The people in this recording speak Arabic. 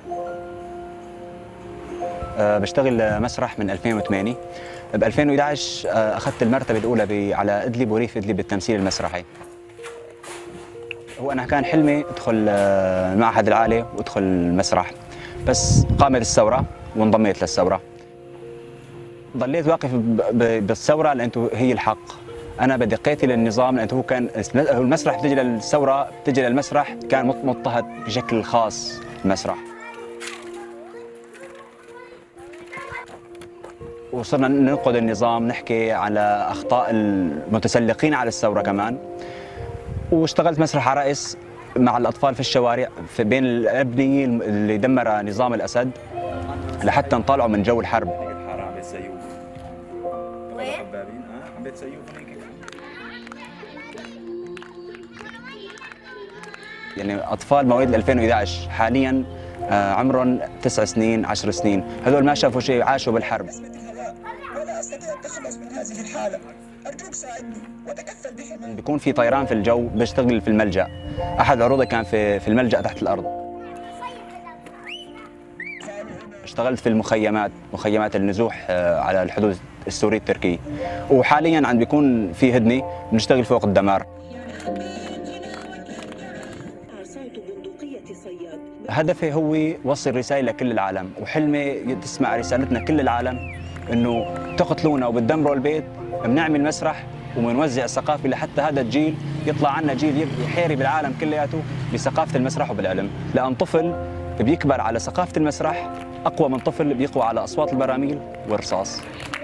بشتغل مسرح من 2008. ب 2011 اخذت المرتبه الاولى على ادلب وريف ادلب بالتمثيل المسرحي. هو انا كان حلمي ادخل المعهد العالي وادخل المسرح، بس قامت الثوره وانضميت للثوره. ضليت واقف بالثوره لانه هي الحق. انا بدي قاتل النظام لانه هو كان المسرح بتجي للثوره، بتجي للمسرح كان مضطهد بشكل خاص المسرح. وصرنا ننقد النظام، نحكي على اخطاء المتسلقين على الثوره كمان. واشتغلت مسرح عرائس مع الاطفال في الشوارع بين الابنيه اللي دمر نظام الاسد لحتى نطلعوا من جو الحرب. يعني اطفال مواليد 2011 حاليا عمرهم 9 سنين 10 سنين، هذول ما شافوا شيء، عاشوا بالحرب. ولا استطيع التخلص من هذه الحاله، ارجوك ساعدني وتكفل بحمايتي. بيكون في طيران في الجو، بشتغل في الملجأ. احد عروضي كان في الملجأ تحت الارض. اشتغلت في مخيمات النزوح على الحدود السوري التركي. وحاليا عم بيكون في هدنه بنشتغل فوق الدمار. هدفي هو وصل رسالة لكل العالم، وحلمي تسمع رسالتنا كل العالم انه تقتلونا وبتدمروا البيت، بنعمل مسرح وبنوزع الثقافة لحتى هذا الجيل يطلع عنا جيل يحاري بالعالم كلياته بثقافة المسرح وبالعلم، لأن طفل بيكبر على ثقافة المسرح أقوى من طفل بيقوى على أصوات البراميل والرصاص.